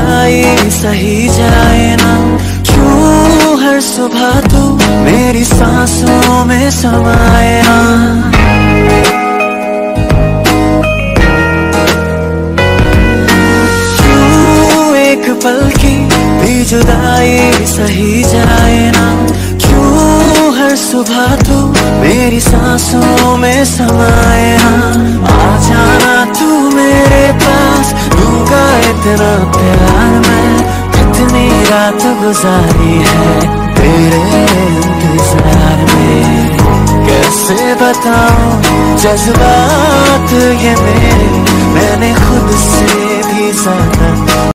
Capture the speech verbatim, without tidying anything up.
जुदाई सही जाए ना, क्यों हर सुबह तू मेरी सांसों में समाए ना। क्यों एक पल की भी जुदाई सही जाए ना, क्यों हर सुबह तू मेरी सांसों में समाए ना। आ जाना तू मेरे पास, दूंगा इतना प्यार मैं, कितनी रात गुजारी है तेरे इंतजार में। कैसे बताऊं जज्बात ये मेरे, मैंने खुद से भी ज्यादा